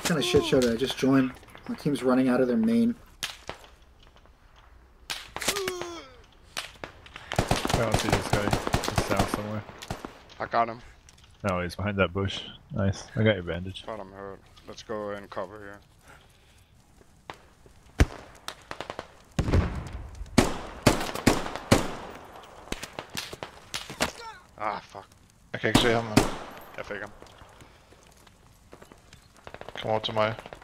kind of shit show did I just join? My team's running out of their main. I don't see this guy. He's south somewhere. I got him. No, he's behind that bush. Nice. I got your bandage. Got him hurt. Let's go and cover here. Ah, fuck. Jeg kan ikke se ham, men Jeg fik ham. kom over til mig.